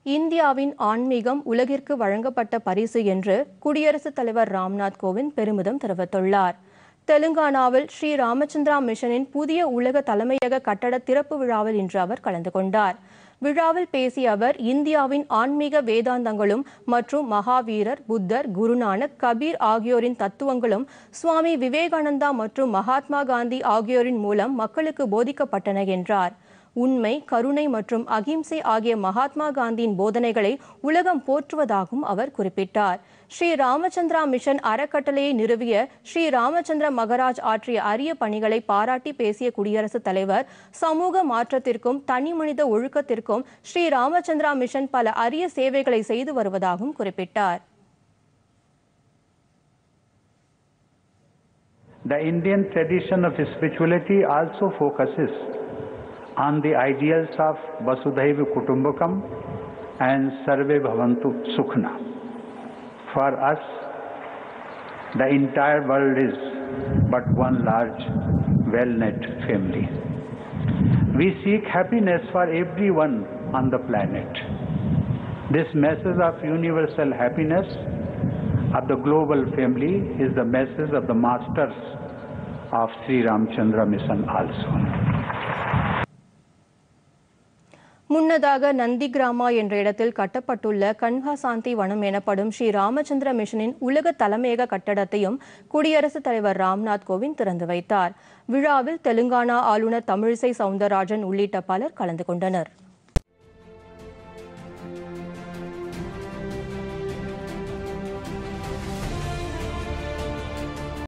இந்தியாவின் ஆன்மீகம் உலகிற்கு வழங்கப்பட்ட பரிசு என்று குடியரசுத் தலைவர் ராம்நாத் கோவிந்த் பெருமிதம் தெரிவித்துள்ளார். தெலுங்கானாவில் ஸ்ரீ ராமச்சந்திரா மிஷனின் புதிய உலக தலைமையக கட்டட திறப்பு விழாவில் இன்று அவர் கலந்து கொண்டார். விழாவில் பேசிய அவர், இந்தியாவின் ஆன்மீக வேதாந்தங்களும் மற்றும் மகாவீரர், புத்தர், குருநானக், கபீர் ஆகியோரின் தத்துவங்களும் சுவாமி விவேகானந்தா மற்றும் மகாத்மா காந்தி ஆகியோரின் மூலம் மக்களுக்கு போதிக்கப்பட்டன என்றார். உண்மை, கருணை மற்றும் அகிம்சை ஆகிய மகாத்மா காந்தியின் போதனைகளை உலகம் போற்றுவதாகவும் அவர் குறிப்பிட்டார். ஸ்ரீ ராமச்சந்திரா மிஷன் அறக்கட்டளையை நிறுவிய ஸ்ரீ ராமச்சந்திர மகராஜ் ஆற்றிய அரிய பணிகளை பாராட்டி பேசிய குடியரசுத் தலைவர், சமூக மாற்றத்திற்கும் தனிமனித ஒழுக்கத்திற்கும் ஸ்ரீ ராமச்சந்திரா மிஷன் பல அரிய சேவைகளை செய்து வருவதாகவும் குறிப்பிட்டார். The Indian tradition of spirituality also focuses on the ideals of Vasudhaiva Kutumbakam and Sarve Bhavantu Sukhna. For us, the entire world is but one large, well-knit family. We seek happiness for everyone on the planet. This message of universal happiness of the global family is the message of the masters of Sri Ramchandra Mission also. முன்னதாக நந்திகிராமா என்ற இடத்தில் கட்டப்பட்டுள்ள கன்ஹாசாந்தி வனம் எனப்படும் ஸ்ரீ ராமச்சந்திர மிஷனின் உலக தலைமையக கட்டடத்தையும் குடியரசுத் தலைவர் ராம்நாத் கோவிந்த் திறந்து வைத்தார். விழாவில் தெலுங்கானா ஆளுநர் தமிழிசை சவுந்தரராஜன் உள்ளிட்ட பலர் கலந்து கொண்டனர்.